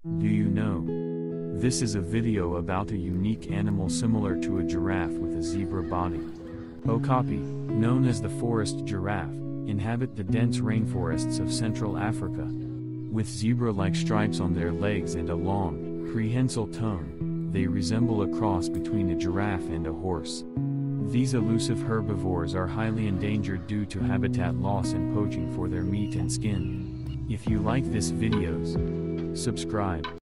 Do you know? This is a video about a unique animal similar to a giraffe with a zebra body. Okapi, known as the forest giraffe, inhabit the dense rainforests of Central Africa. With zebra-like stripes on their legs and a long, prehensile tone, they resemble a cross between a giraffe and a horse. These elusive herbivores are highly endangered due to habitat loss and poaching for their meat and skin. If you like this videos, subscribe.